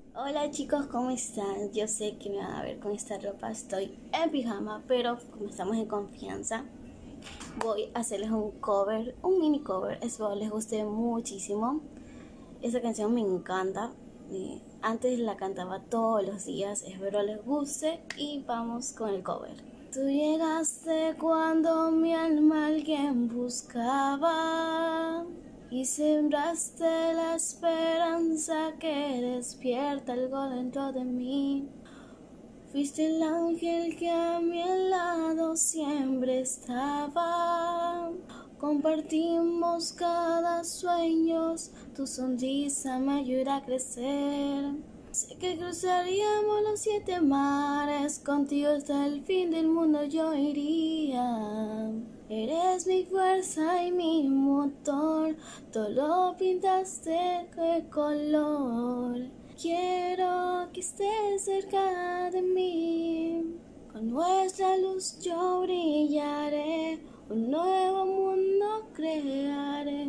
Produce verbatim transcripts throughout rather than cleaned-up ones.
Hola chicos, ¿cómo están? Yo sé que me van a ver con esta ropa, estoy en pijama, pero como estamos en confianza, voy a hacerles un cover, un mini cover, espero les guste muchísimo. Esta canción me encanta, eh, antes la cantaba todos los días, espero les guste y vamos con el cover. Tú llegaste cuando mi alma alguien buscaba y sembraste la esperanza que despierta algo dentro de mí. Fuiste el ángel que a mi lado siempre estaba. Compartimos cada sueño, tu sonrisa me ayuda a crecer. Sé que cruzaríamos los siete mares, contigo hasta el fin del mundo yo iría. Eres mi fuerza y mi motor, todo lo pintaste de color. Quiero que estés cerca de mí, con nuestra luz yo brillaré, un nuevo mundo crearé.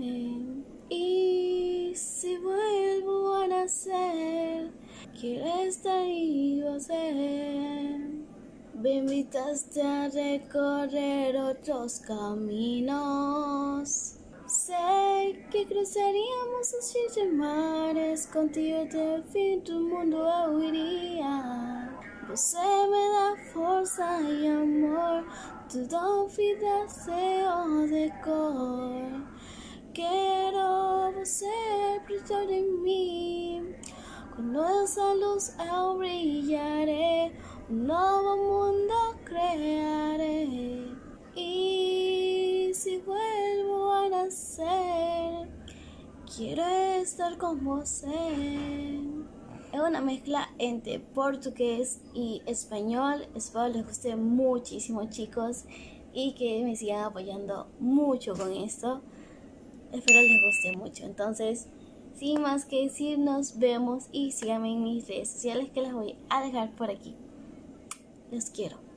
Y si vuelvo a nacer, quiero estar vivo ser. Me invitaste a recorrer otros caminos. Sé que cruzaríamos los siete mares, contigo hasta el fin tu mundo huiría. Você me da fuerza y amor, todo vida deseo de cor. Quiero você brillar en mí, con nuestra luz eu brillaré, un nuevo mundo crearé. Y si vuelvo a nacer, quiero estar con vos. Es una mezcla entre portugués y español. Espero les guste muchísimo, chicos, y que me sigan apoyando mucho con esto. Espero les guste mucho. Entonces, sin más que decir, nos vemos y síganme en mis redes sociales que las voy a dejar por aquí. Los quiero.